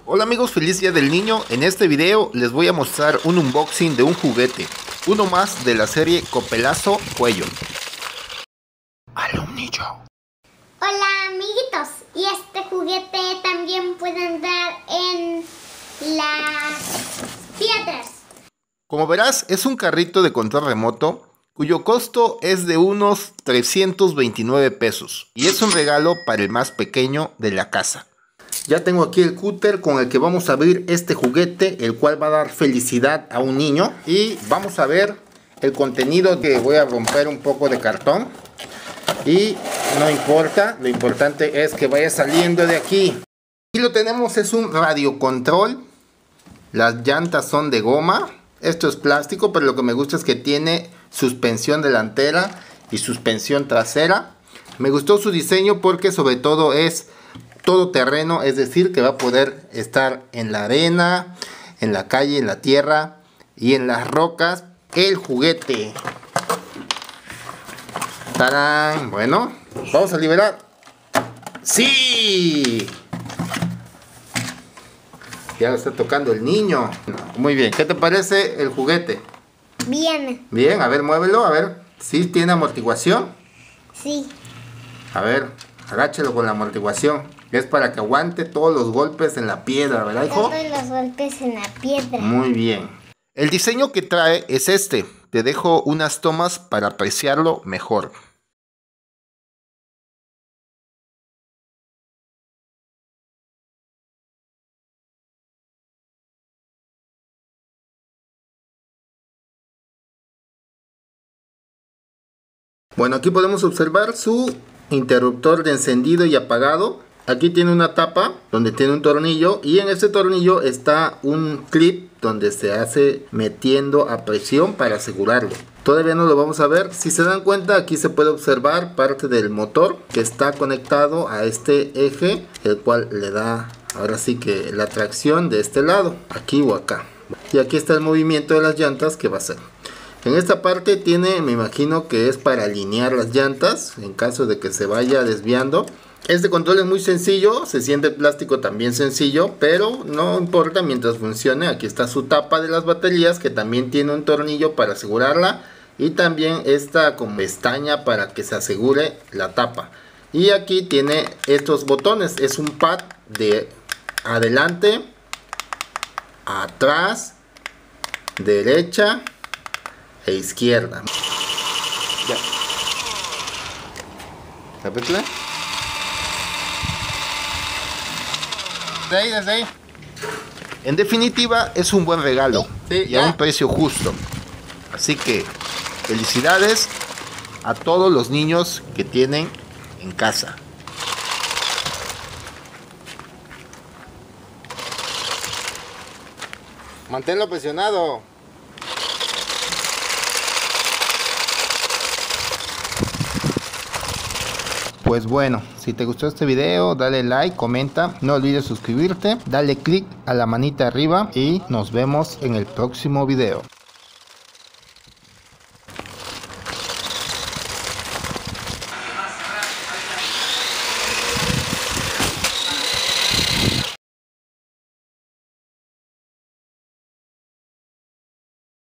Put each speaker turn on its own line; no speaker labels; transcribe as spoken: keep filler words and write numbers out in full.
Hola amigos, feliz día del niño. En este video les voy a mostrar un unboxing de un juguete, uno más de la serie Copelazo Cuello. Alumnillo.
Hola amiguitos, y este juguete también puede andar en las piedras.
Como verás, es un carrito de control remoto cuyo costo es de unos trescientos veintinueve pesos y es un regalo para el más pequeño de la casa. Ya tengo aquí el cúter con el que vamos a abrir este juguete, el cual va a dar felicidad a un niño. Y vamos a ver el contenido, que voy a romper un poco de cartón. Y no importa, lo importante es que vaya saliendo de aquí. Aquí lo tenemos, es un radiocontrol. Las llantas son de goma. Esto es plástico, pero lo que me gusta es que tiene suspensión delantera y suspensión trasera. Me gustó su diseño porque sobre todo es todo terreno, es decir, que va a poder estar en la arena, en la calle, en la tierra y en las rocas. El juguete. ¡Tarán! Bueno, vamos a liberar. ¡Sí! Ya lo está tocando el niño. Muy bien, ¿qué te parece el juguete?
Bien.
Bien, a ver, muévelo, a ver. ¿Sí tiene amortiguación?
Sí.
A ver, agáchelo con la amortiguación. Es para que aguante todos los golpes en la piedra, ¿verdad, hijo?
Todos los golpes en la piedra.
Muy bien. El diseño que trae es este. Te dejo unas tomas para apreciarlo mejor. Bueno, aquí podemos observar su interruptor de encendido y apagado. Aquí tiene una tapa donde tiene un tornillo y en ese tornillo está un clip donde se hace metiendo a presión para asegurarlo. Todavía no lo vamos a ver. Si se dan cuenta, aquí se puede observar parte del motor que está conectado a este eje, el cual le da ahora sí que la tracción de este lado, aquí o acá. Y aquí está el movimiento de las llantas que va a hacer. En esta parte tiene, me imagino que es para alinear las llantas en caso de que se vaya desviando. Este control es muy sencillo, se siente el plástico también sencillo, pero no importa mientras funcione. Aquí está su tapa de las baterías, que también tiene un tornillo para asegurarla, y también esta con pestaña para que se asegure la tapa. Y aquí tiene estos botones, es un pad de adelante, atrás, derecha e izquierda. Ya. ¿Sabesla? Desde ahí, desde ahí. En definitiva, es un buen regalo, sí, y a un precio justo. Así que felicidades a todos los niños que tienen en casa. Manténlo presionado. Pues bueno, si te gustó este video, dale like, comenta, no olvides suscribirte, dale click a la manita arriba y nos vemos en el próximo video.